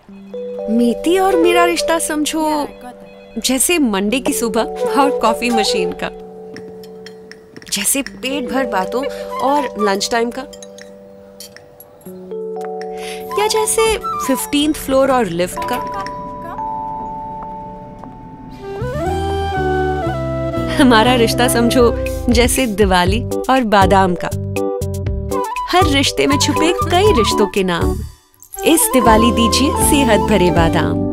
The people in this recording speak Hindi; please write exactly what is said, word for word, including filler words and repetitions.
मीती और मेरा रिश्ता समझो जैसे मंडे की सुबह और कॉफी मशीन का, जैसे पेट भर बातों और लंच टाइम का, या जैसे फिफ्टीन्थ फ्लोर और लिफ्ट का। हमारा रिश्ता समझो जैसे दिवाली और बादाम का, हर रिश्ते में छुपे कई रिश्तों के नाम। इस दिवाली दीजिए सेहत भरे बादाम।